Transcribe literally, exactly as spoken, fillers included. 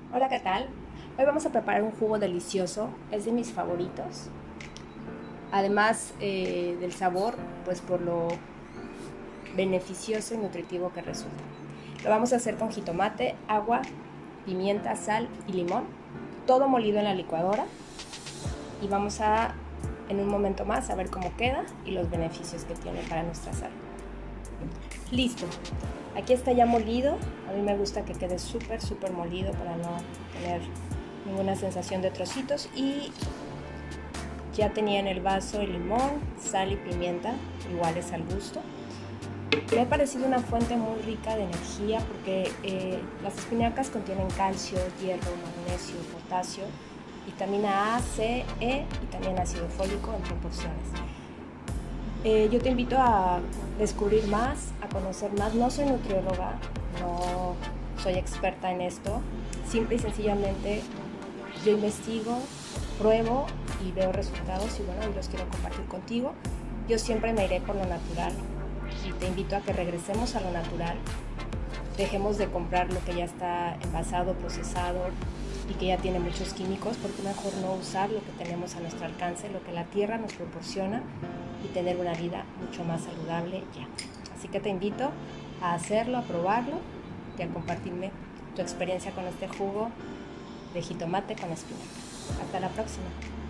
Hola, ¿qué tal? Hoy vamos a preparar un jugo delicioso, es de mis favoritos. Además eh, del sabor, pues por lo beneficioso y nutritivo que resulta. Lo vamos a hacer con jitomate, agua, pimienta, sal y limón, todo molido en la licuadora. Y vamos a, en un momento más, a ver cómo queda y los beneficios que tiene para nuestra salud. Listo, aquí está ya molido. A mí me gusta que quede súper, súper molido para no tener ninguna sensación de trocitos. Y ya tenía en el vaso el limón, sal y pimienta, iguales al gusto. Me ha parecido una fuente muy rica de energía porque eh, las espinacas contienen calcio, hierro, magnesio, potasio, vitamina A, C, E y también ácido fólico en proporciones. Eh, yo te invito a descubrir más, a conocer más. No soy nutrióloga, no soy experta en esto. Simple y sencillamente yo investigo, pruebo y veo resultados y bueno, y los quiero compartir contigo. Yo siempre me iré por lo natural y te invito a que regresemos a lo natural. Dejemos de comprar lo que ya está envasado, procesado y que ya tiene muchos químicos, porque mejor no usar lo que tenemos a nuestro alcance, lo que la tierra nos proporciona, y tener una vida mucho más saludable ya. Así que te invito a hacerlo, a probarlo y a compartirme tu experiencia con este jugo de jitomate con espinaca. Hasta la próxima.